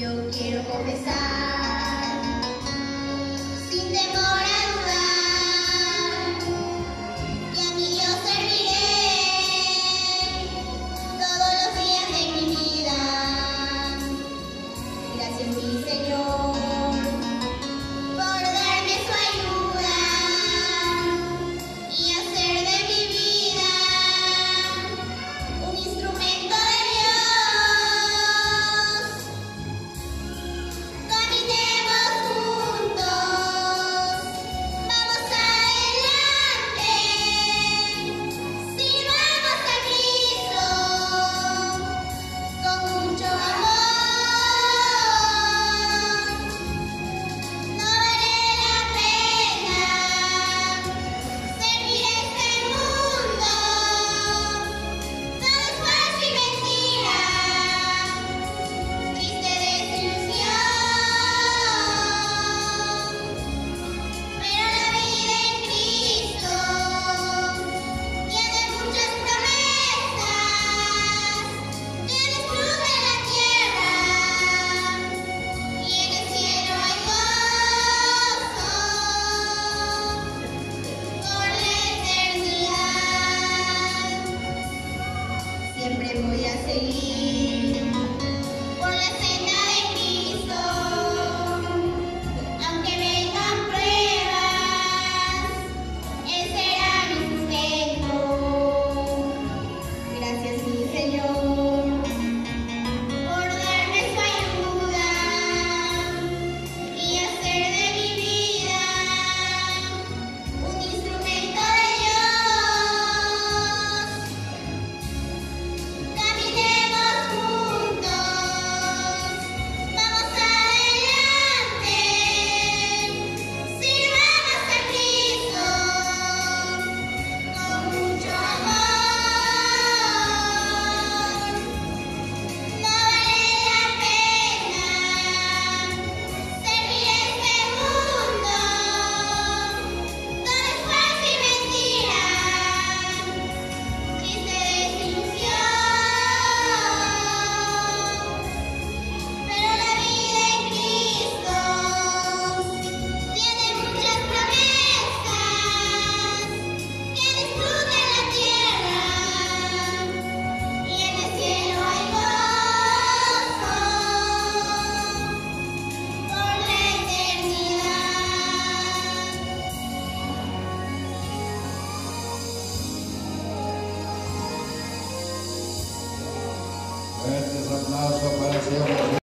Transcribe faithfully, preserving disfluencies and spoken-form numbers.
Yo quiero confesar, sin temor a dudar, que a mi Dios serviré todos los días de mi vida. Gracias, mi Señor, por darme su ayuda y hacer de mi vida un instrumento de Dios. Caminemos juntos, vamos adelante, sirvamos a Cristo con mucho amor. No vale la pena servir este mundo, todo es falso y mentira, triste desilusión. Pero la vida en Cristo tiene muchas promesas, tienes luz en la tierra y en el cielo hay gozo por la eternidad. Siempre voy a seguir por la senda de Cristo, aunque vengan pruebas, Él será mi sustento. Gracias, mi Señor, por darme su ayuda y hacer de mi vida un instrumento de Dios. Caminemos juntos, vamos adelante, sirvamos a Cristo con mucho amor. No vale la pena servir este mundo, todo es falso y mentira, triste desilusión. Pero la vida en Cristo tiene muchas promesas, tienes luz en la tierra y en el cielo hay gozo por la eternidad. Fuertes aplausos para el Señor.